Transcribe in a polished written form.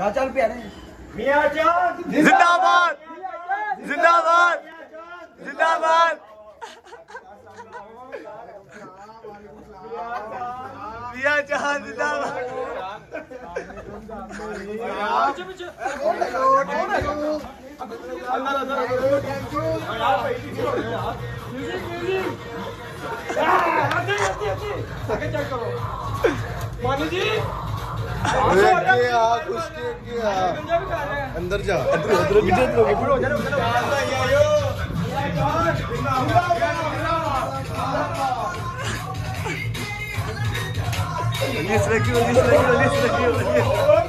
चाचा प्यारे मियां चांद जिंदाबाद जिंदाबाद जिंदाबाद मियां चांद जिंदाबाद। अंदर जा लिस्ट रखी